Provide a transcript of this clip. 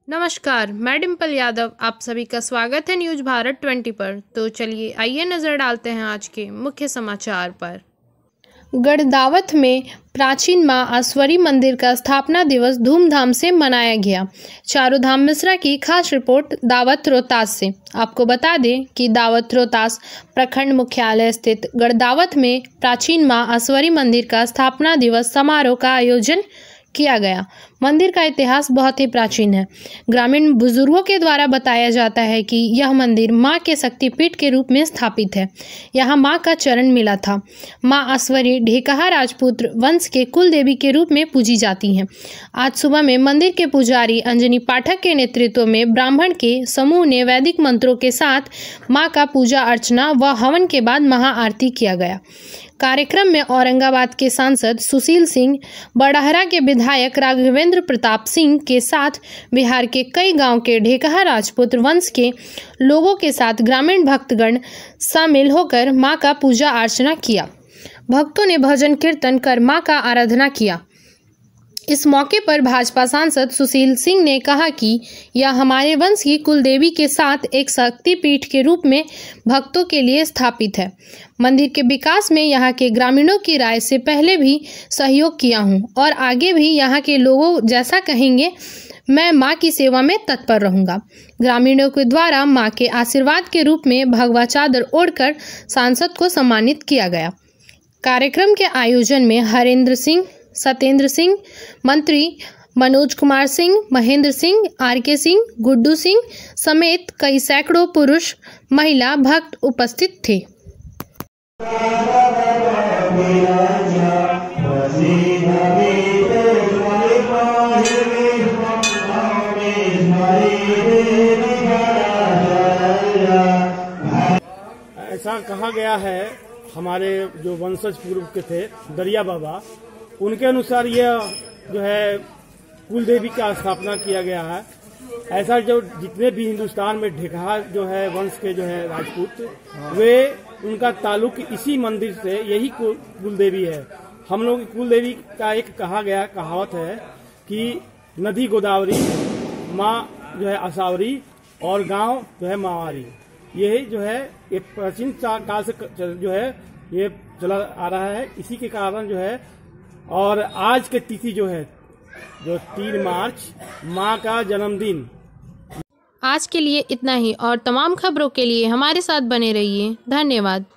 नमस्कार, मैं डिम्पल यादव। आप सभी का स्वागत है न्यूज भारत 20 पर। तो चलिए आइए नजर डालते हैं आज के मुख्य समाचार पर। गढ़दावत में प्राचीन मां आश्वरी मंदिर का स्थापना दिवस धूमधाम से मनाया गया। चारों धाम मिश्रा की खास रिपोर्ट दावत रोहतास से। आपको बता दें कि दावत रोहतास प्रखंड मुख्यालय स्थित गढ़दावत में प्राचीन मां आश्वरी मंदिर का स्थापना दिवस समारोह का आयोजन किया गया। मंदिर का इतिहास बहुत ही प्राचीन है। ग्रामीण बुजुर्गों के द्वारा बताया जाता है कि यह मंदिर मां के शक्तिपीठ के रूप में स्थापित है। यहाँ मां का चरण मिला था। मां आश्वरी ढेकहा राजपूत वंश के कुल देवी के रूप में पूजी जाती हैं। आज सुबह में मंदिर के पुजारी अंजनी पाठक के नेतृत्व में ब्राह्मण के समूह ने वैदिक मंत्रों के साथ मां का पूजा अर्चना व हवन के बाद महाआरती किया गया। कार्यक्रम में औरंगाबाद के सांसद सुशील सिंह, बड़हरा के विधायक राघवेंद्र प्रताप सिंह के साथ बिहार के कई गांव के ढेकहा राजपूत वंश के लोगों के साथ ग्रामीण भक्तगण शामिल होकर मां का पूजा अर्चना किया। भक्तों ने भजन कीर्तन कर मां का आराधना किया। इस मौके पर भाजपा सांसद सुशील सिंह ने कहा कि यह हमारे वंश की कुल देवी के साथ एक शक्तिपीठ के रूप में भक्तों के लिए स्थापित है। मंदिर के विकास में यहाँ के ग्रामीणों की राय से पहले भी सहयोग किया हूँ और आगे भी यहाँ के लोगों जैसा कहेंगे मैं माँ की सेवा में तत्पर रहूंगा। ग्रामीणों के द्वारा माँ के आशीर्वाद के रूप में भगवा चादर ओढ़कर सांसद को सम्मानित किया गया। कार्यक्रम के आयोजन में हरेंद्र सिंह, सत्येंद्र सिंह, मंत्री मनोज कुमार सिंह, महेंद्र सिंह, आर.के. सिंह, गुड्डू सिंह समेत कई सैकड़ों पुरुष महिला भक्त उपस्थित थे। ऐसा कहा गया है, हमारे जो वंशज पूर्व के थे दरिया बाबा, उनके अनुसार यह जो है कुल देवी का स्थापना किया गया है। ऐसा जो जितने भी हिंदुस्तान में ढेकहा जो है वंश के जो है राजपूत, वे उनका ताल्लुक इसी मंदिर से, यही कुल देवी है। हम लोग की कुल देवी का एक कहा गया कहावत है कि नदी गोदावरी, माँ जो है आसावरी और गांव जो है मावारी। यही जो है एक प्राचीन काल से जो है ये चला आ रहा है। इसी के कारण जो है और आज के तिथि जो है जो 3 मार्च माँ का जन्मदिन। आज के लिए इतना ही और तमाम खबरों के लिए हमारे साथ बने रहिए। धन्यवाद।